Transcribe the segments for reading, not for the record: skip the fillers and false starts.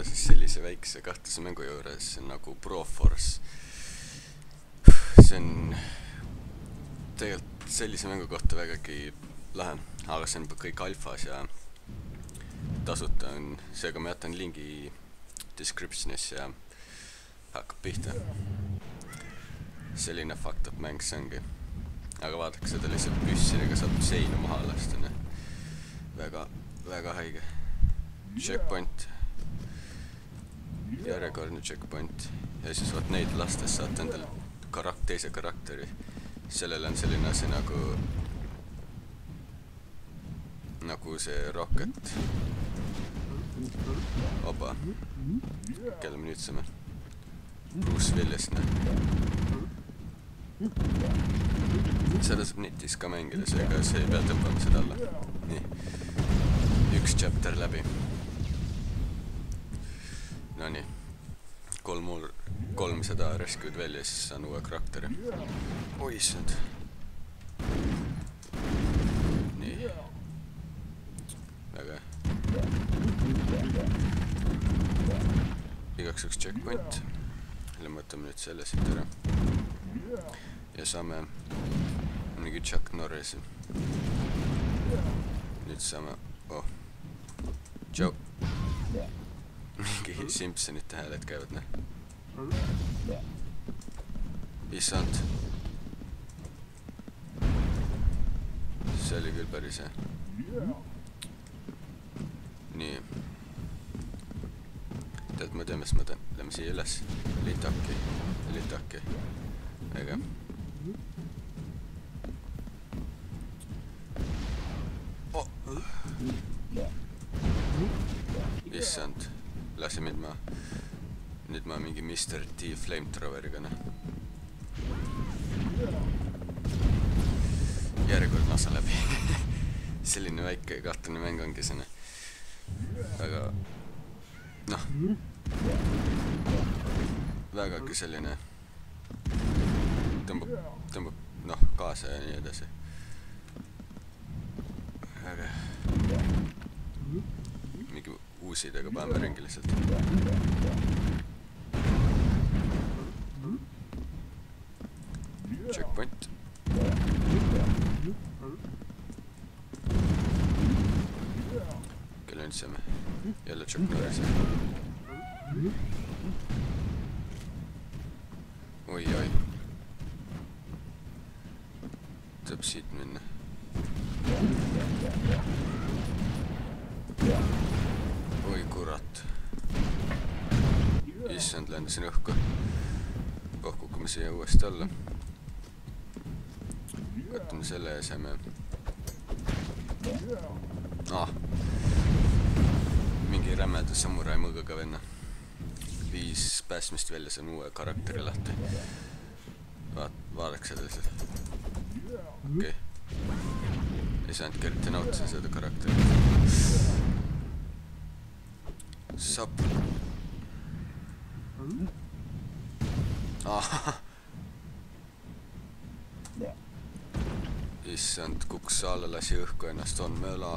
siis sellise väikse kahtlase mängu juures nagu Broforce. See on tegelikult sellise mängu kohta vägagi lahe, aga see on kõik alfas ja tasuta on, seega ma jätan lingi descriptionis ja hakkab pihta. Selline fucked up mäng see ongi. Aga vaadake, seda lihtsalt püssidega saab seina maha lasta, ne? Väga haige. Checkpoint. Järjekordne checkpoint. Ja siis vaat neid lastes saate endale teise karakteri. Sellel on selline asi nagu see Rocket. Oba. Kelle me nüüd saame? Bruce Willis, ne? Seda saab netis ka mängida, seega see ei pea tõmbama seda alla. Nii. Üks chapter läbi. No nii. Kolm seda rescued veel ja siis saan uue karakteri. Oi, issand. Nii. Väga. Igaks üks checkpoint. Võtame nüüd selle siit ära. Ja saame mingi Chuck Norrisi. Nüüd saame... Oh. Joe. Mingi Simpsonite hääled käivad, ne? Issand. See oli küll päris hea. Nii. Tead, ma tean, mis ma teen. Lähme siia üles. Litaki. Ega. Oh. Issand. Lasi mind ma. Nüüd ma mingi Mr. T flamethroweriga, ne? Järjekord nasa läbi. Selline väike kahtlane mäng ongi see, ne? Aga... Noh. Vägagi selline tõmbab kaasa ja nii edasi. Aga mingi uusidega paneme ringi lihtsalt. Checkpoint. Kelle nüüd saame? Jälle Chuck Norris. Oi. Tõb siit minna. Oi, kurat. Issand, lendasin õhku. Kukume siia uuesti alla. Võtame selle ja saame... Mingi rämeda samurai mõõgaga venna. 5 päästmist välja, see on uue karakteri lahti. Vaadaks seda lihtsalt. Okei. Ei saanud kerti nautida seda karakteri. Sapp. Issand, kuks alla lasi õhku ennast, on möla.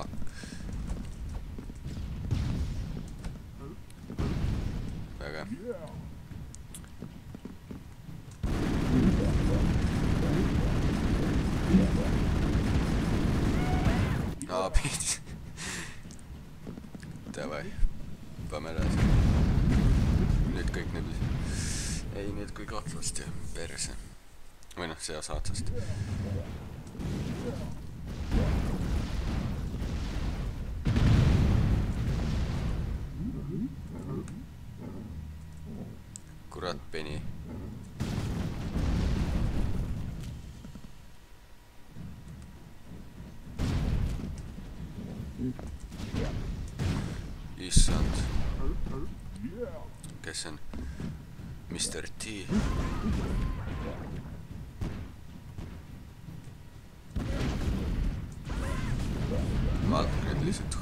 Väga. Pihtis. Davai. Paneme edasi. Nüüd kõik neblis. Ei, nüüd kõik otsast ja perse. Või noh, see osa otsast. Kurat, Penny. Issand. Kes on? Mr. T. Vaadake nüüd lihtsalt.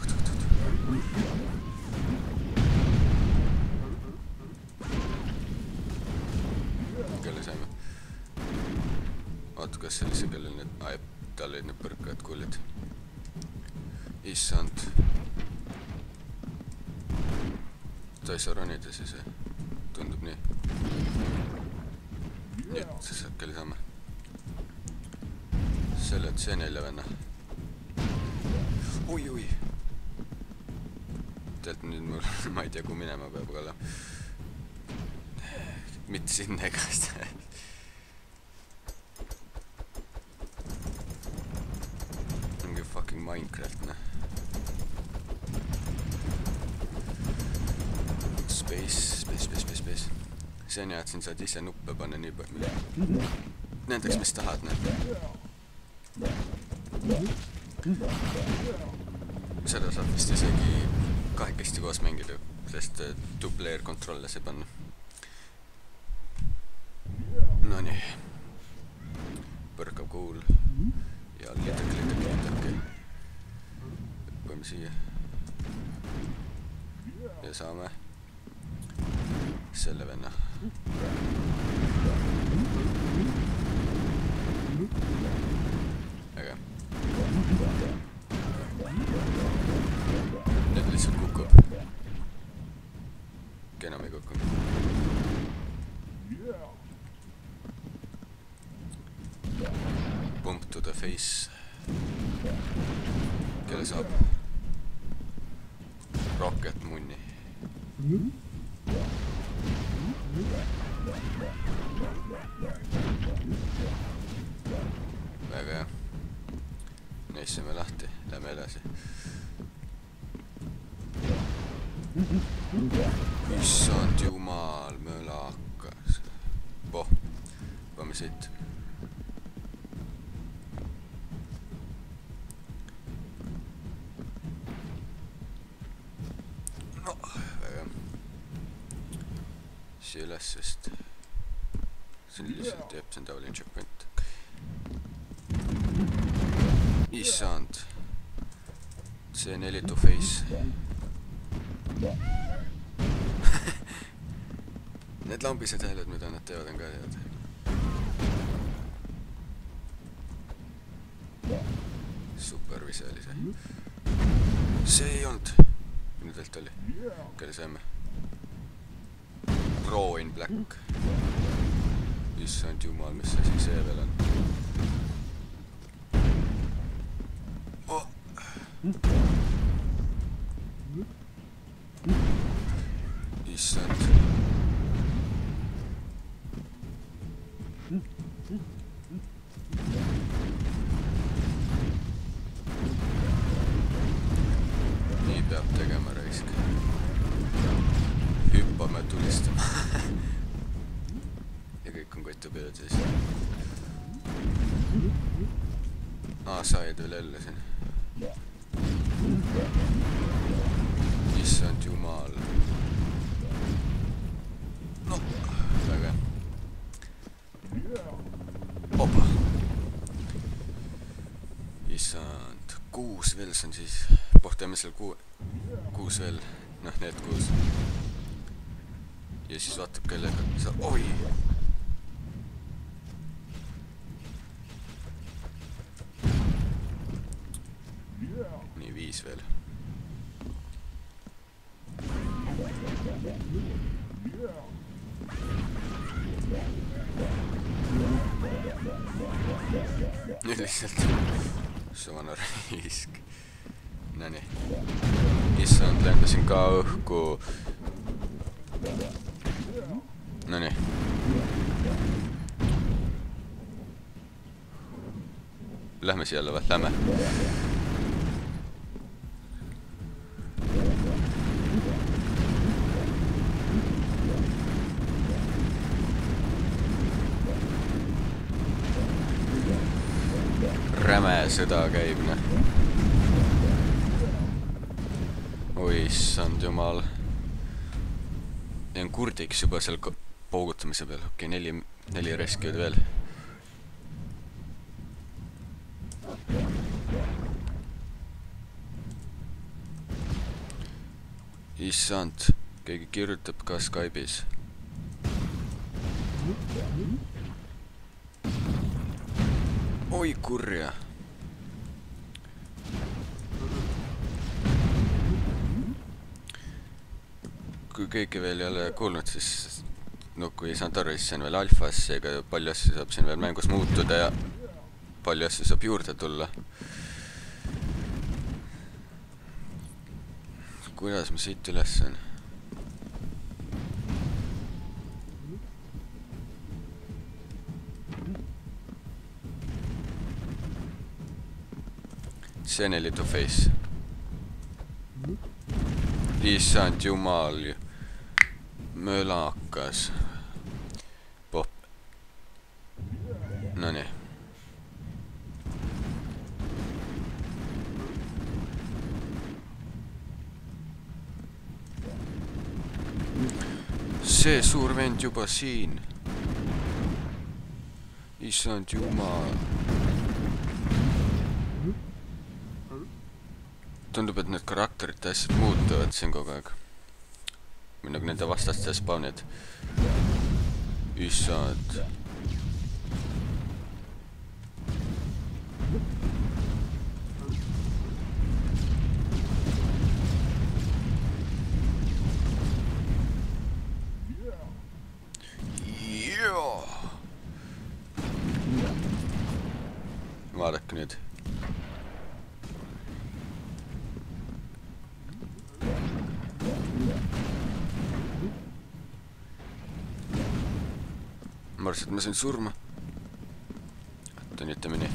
Kelle saime? Vaata, kas sellise kellel need... tal olid need põrkajad kuulid. Issand. ta ei saa ronida siis, tundub nii. Nii, et siis äkki saame selle, et see 4 venna. Oi. Tealt nüüd mul, ma ei tea, kui minema peab, aga mitte sinna igast. Mingi fucking Minecraft, noh. Space. See on hea, et siin saad ise nuppe panna nii palju. Nendeks, mis tahad, noh. Seda saab vist isegi kahekesti koos mängida, sest dubleer-kontrolle see panna. No nii. Põrkav kuul. Ja lidake. Võime siia. Ja saame selle venna. Äge. Nüüd lihtsalt kukub. Enam ei kukku. Pump to the face. Kelle saab? Rocket munni. Väga hea. Neissime lahti, lähme edasi. Issand jumal, mölakas. Poh, võime siit. No, väga. Siia üles, sest see lihtsalt teeb, see on tavaline checkpoint. Issand. C4 to face. Need lambised hääled, mida nad teevad, on ka tead. Super vise oli see. See ei olnud. Nüüdelt oli. Kelle saime? Raw in black. Issand jumal, mis asi see veel on? Oh. Issand. Nii peab tegema raisk. Hüppame, tulistama. Ja kõik on kotu peal siis. Said veel jälle siin. Issand jumal. No, väga. Opa. Issand. 6 veel see on siis. Teeme seal 6 veel. Noh, need 6. Ja siis vaatab kellega sa... Oi! Nii 5 veel. Nüüd lihtsalt suvane raisk. Nonii. Issand, lendasin ka õhku. Nonii. Lähme siia jälle või? Lähme. Räme sõda käib, ne. Oi, issand jumal. Jään kurdiks juba seal poogutamise peal. Okei, 4 rescued veel. Issand, keegi kirjutab ka Skype'is. Oi kurja. kui keegi veel ei ole kuulnud, siis no kui ei saanud aru, siis see on veel alfas, seega palju asju saab siin veel mängus muutuda ja palju asju saab juurde tulla. Kuidas ma siit üles on? See on Elito Face. Issand jumal, mölakas. Pop. No nii. See suur vend juba siin. Issand jumal. Tundub, et need karakterite asjad muutuvad siin kogu aeg. Või nagu nende vastaste spawnid. Issand. Vaadake nüüd. Ma arvasin, et ma sain surma. Oota, nüüd teeme nii.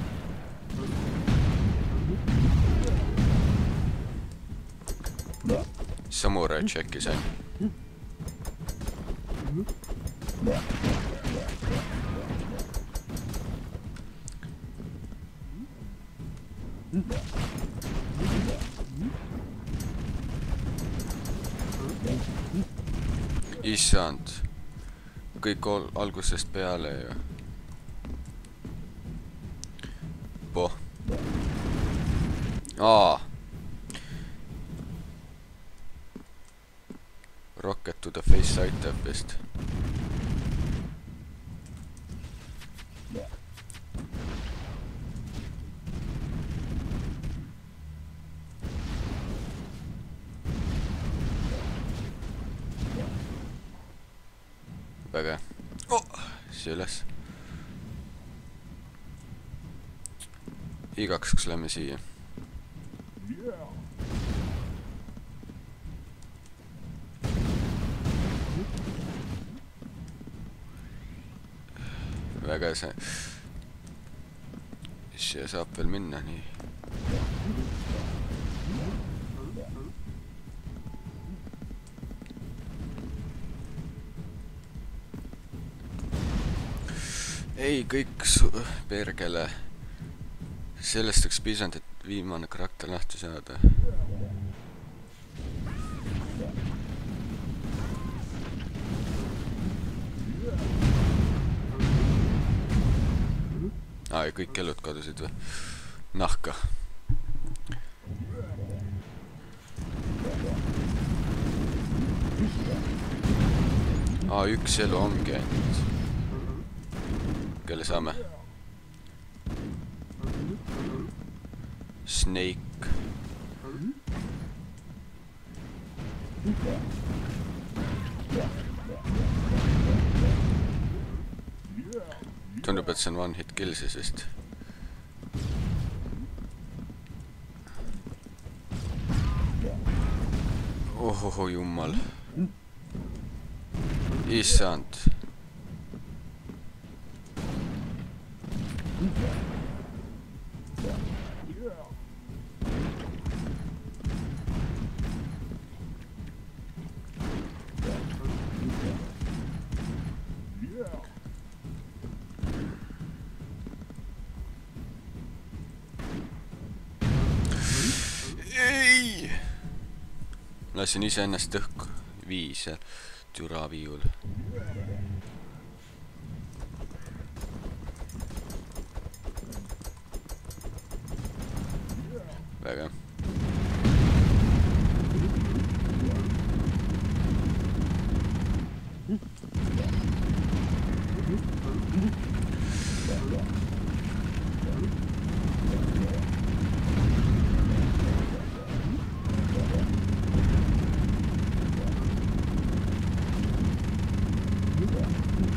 Samurai checki sain. Issand. Kõik algusest peale ju. Poh. Rocket to the face aitab vist. Väga. Siia üles. Igaks lähme siia. Väga see. Siia saab veel minna, nii. Ei, kõik pergele. Sellest oleks piisanud, et viimane karakter lahti saada. Ja kõik elud kadusid või? Nahka. Üks elu ongi ainult. Kelle saame? Snake. Tundub, et see on one hit kill siis vist. Ohoho jummal. Issand. Ei! Lasin ise ennast õhku viis türa viiul. Väga.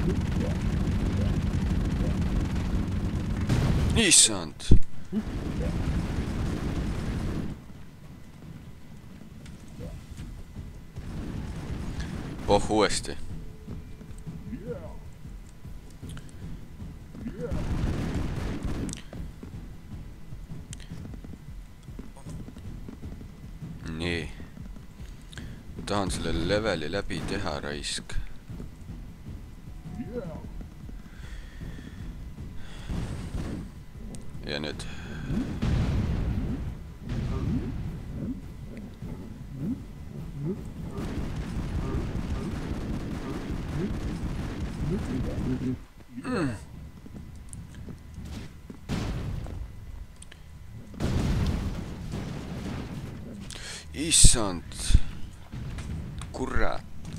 Issand! Oh, uuesti. Nii. Tahan selle leveli läbi teha, raisk. Ja nüüd. Issand, kurat.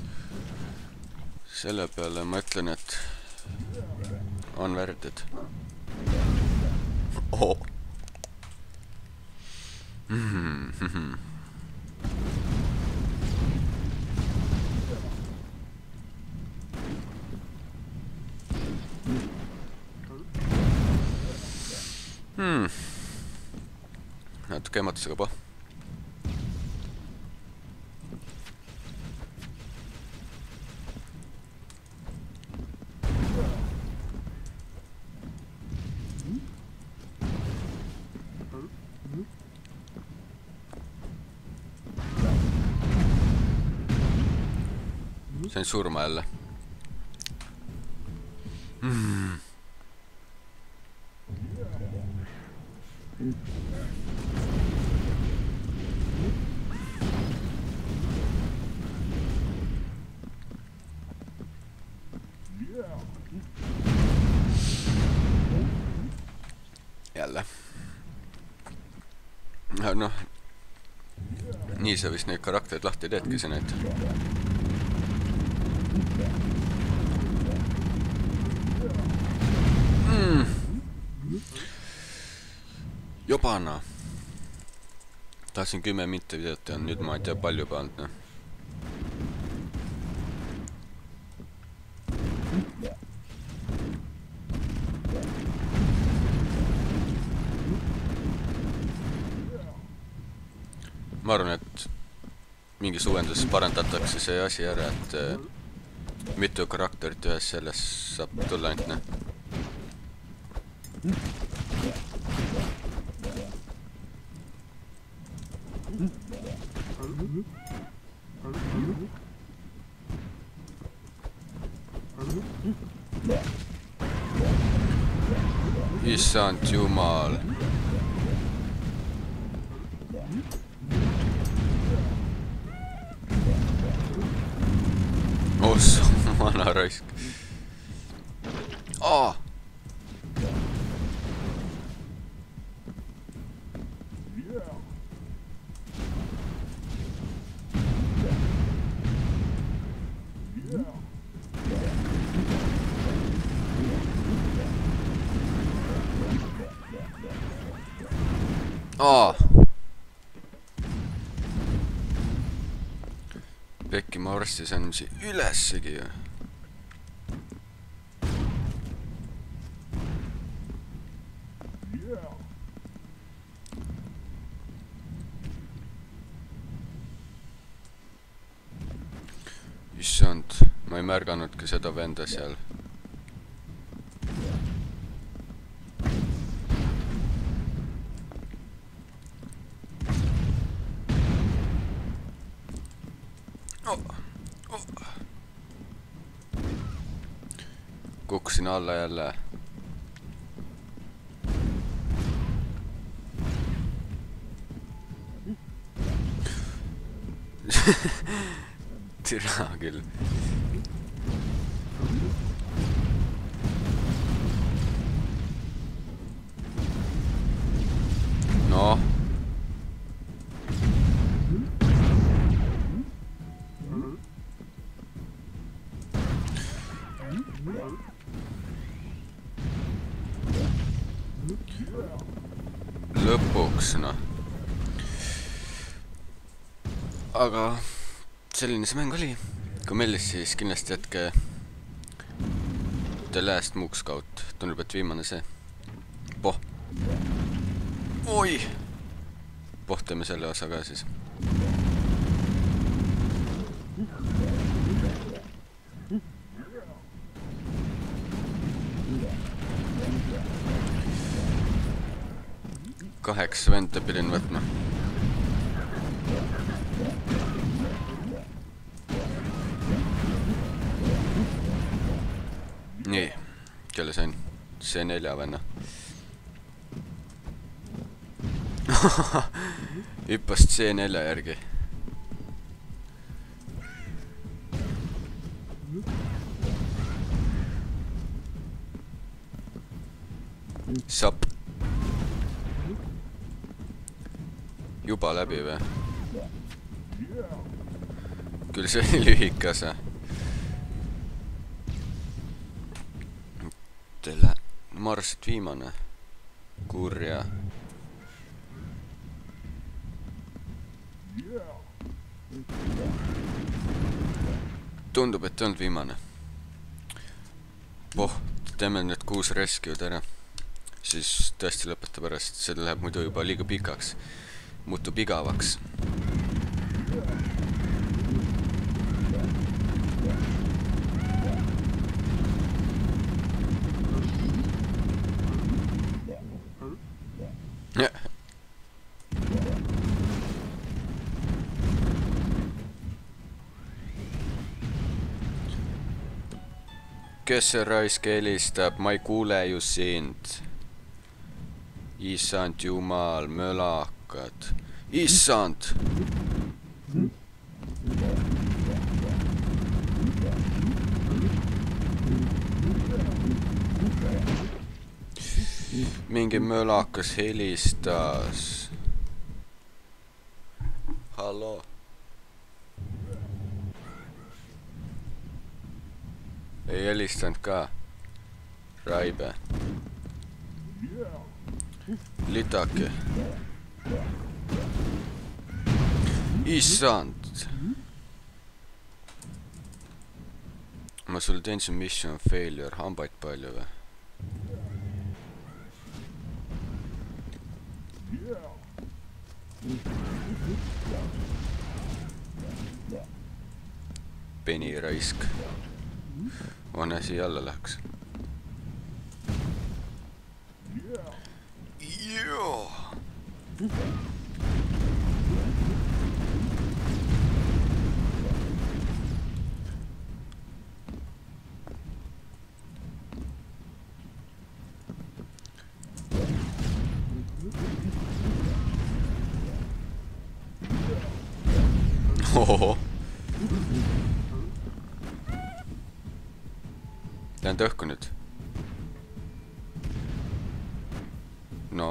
Selle peale ma ütlen, et on värded. Oh. Natuke ematusega pa. Sain surma jälle. Jälle. Noh, nii sa vist neid karakterid lahti teedki sa need. Jobana. Tahtsin 10 minti videot ja nüüd ma ei tea palju pannud, noh. Ma arvan, et mingis uuenduses parandatakse see asi ära, et mitu karakterit ühes selles saab tulla ainult, noh. Issand jumal. Ossa, vana raisk. Pekki ma varsti saan siia ülessegi ju. Issand, ma ei märganudki seda venda seal. Kukkusin alla jälle. Türa küll. No. Lõpuks, noh. Aga selline see mäng oli. Kui meeldis, siis kindlasti jätke The Last Mook Scout. Tundub, et viimane see. Poh. Oi! Poh, teeme selle osa ka siis. Kaheksa venda pidin võtma. Nii, kelle sain? C4 venna. Hüppas C4 järgi. Sapp. Juba läbi või? Küll see oli lühikase. Ma arvasin, et viimane. Kurja. Tundub, et ei olnud viimane. Poh, teeme need 6 rescue'd ära. Siis tõesti lõpeta pärast. See läheb muidu juba liiga pikaks. Muutub igavaks. Kes see raisk helistab? Ma ei kuule ju sind. Issand jumal, mölakad. Issand! Mingi mölakas helistas. Hallo? Ei helistanud ka. Raibe. Litake. Issand. Ma sul teen see mission failure. Hambaid palju või? Penny raisk. On asi jälle läheks. Joo. Ohoho. Lähen õhku nüüd. No.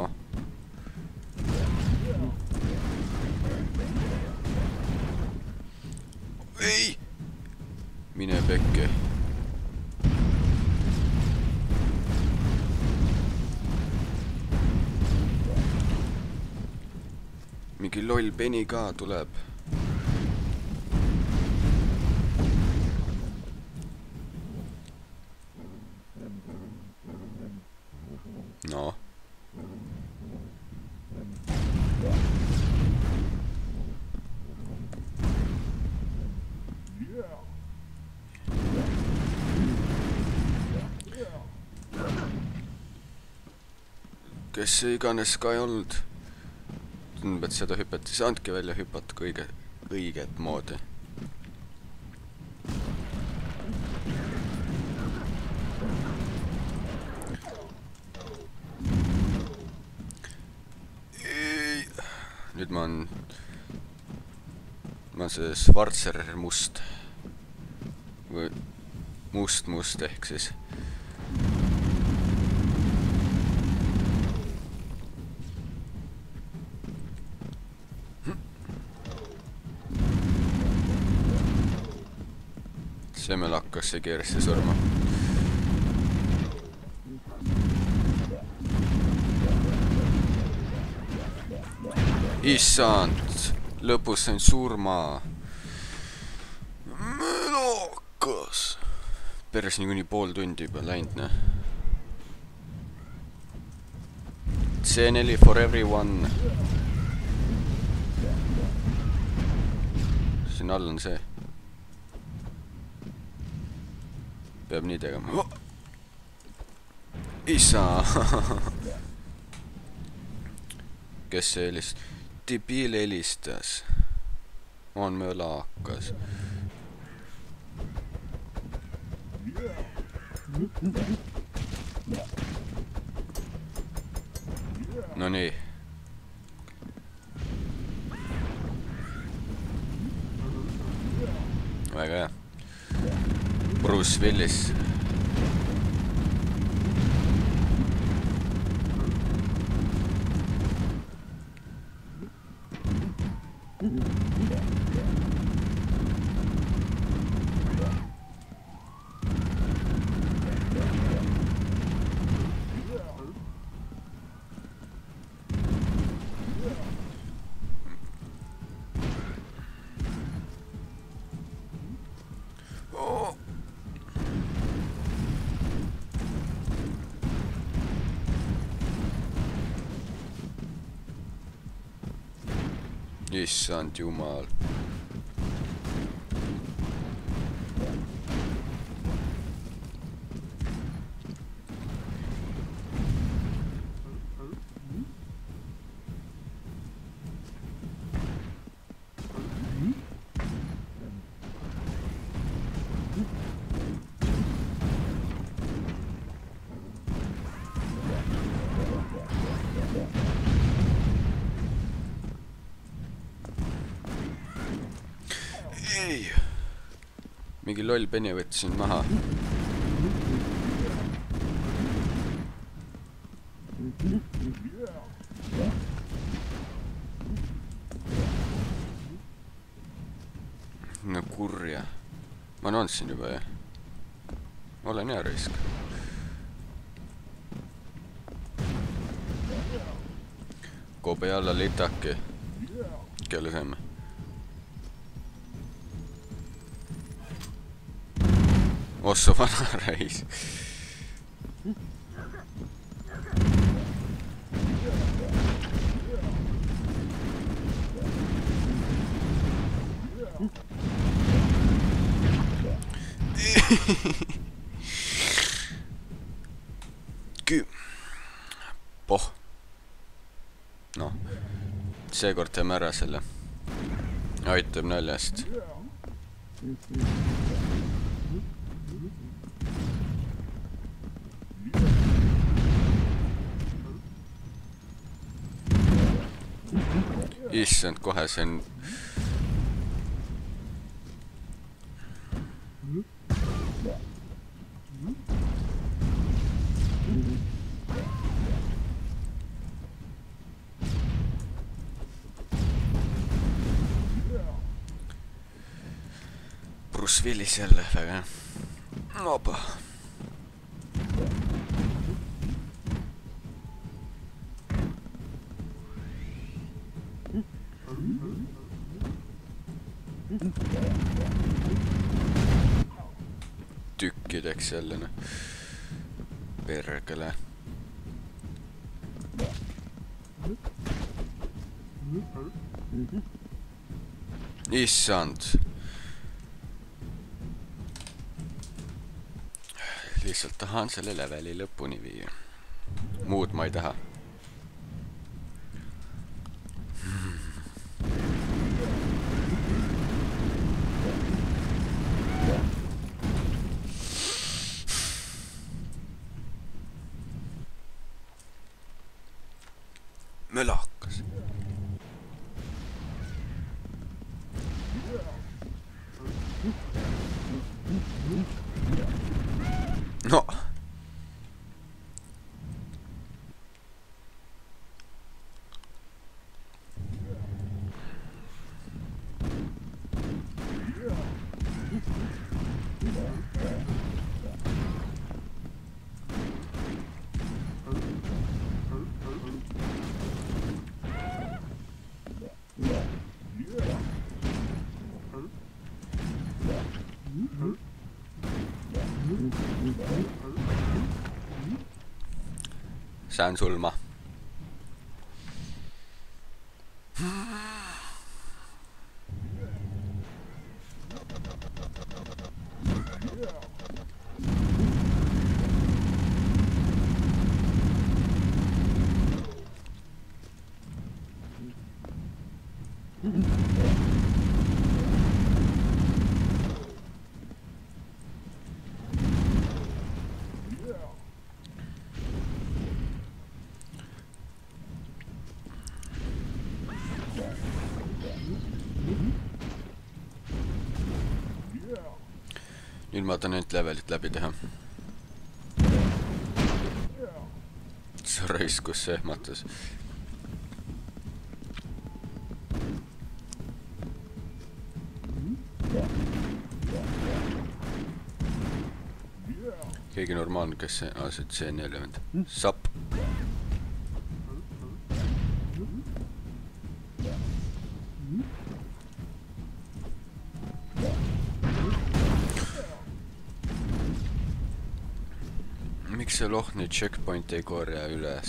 Ei! Mine pekke. Mingi loll Penny ka tuleb. No. Kes see iganes ka ei olnud. Tundub, et seda hüpet ei saanudki välja hüpata õiget moodi. Nüüd ma on see Schwarzer must. Või must ehk siis. See meil hakkas see keeresse surma. Issand, lõpus sain surma. Mölakas. päris niikuinii pool tundi juba läinud, noh. C4 for everyone. Siin all on see. Peab nii tegema. Oh! Isa! Kes see helistas? Debiil helistas. On mölakas. No nii. Väga hea. Bruce Willis. Issand jumal. Ei. Mingi loll penni võtsin maha. No kurja. Ma nonsin juba, jah. Olen hea risk. Kobe alla litaki. Kelle saime? Osso vana reis. Poh. No. Seekord teeme ära selle. Aitab naljast. Issand, kohe see on... Bruce Willis jälle, väga hea. Opa. Tükkideks jälle, noh. Perkele. Issand. Lihtsalt tahan selle leveli lõpuni viia. Muud ma ei taha. Mölakas. No. Sään sulma. Nüüd ma tahan nüüd levelit läbi teha. See raiskus see ehmatas. Keegi normaalne, kes see... see on element. Sapp. Miks see loh nüüd checkpoint ei korja üles?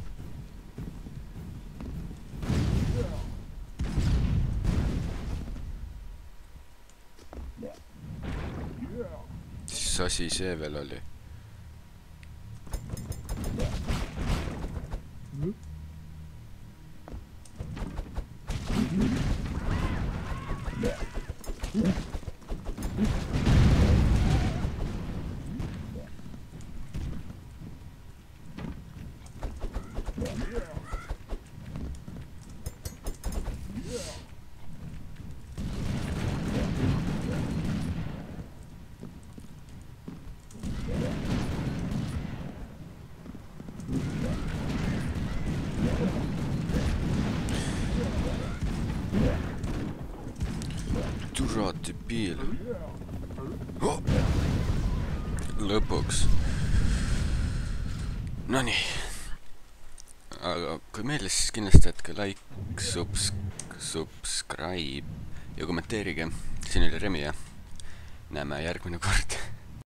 Siis asi see veel oli. Turati piil. Oh! Lõpuks. Nonii. Aga kui meeldis, siis kindlasti jätke like, subscribe ja kommenteerige. Siin oli Remi ja näeme järgmine kord.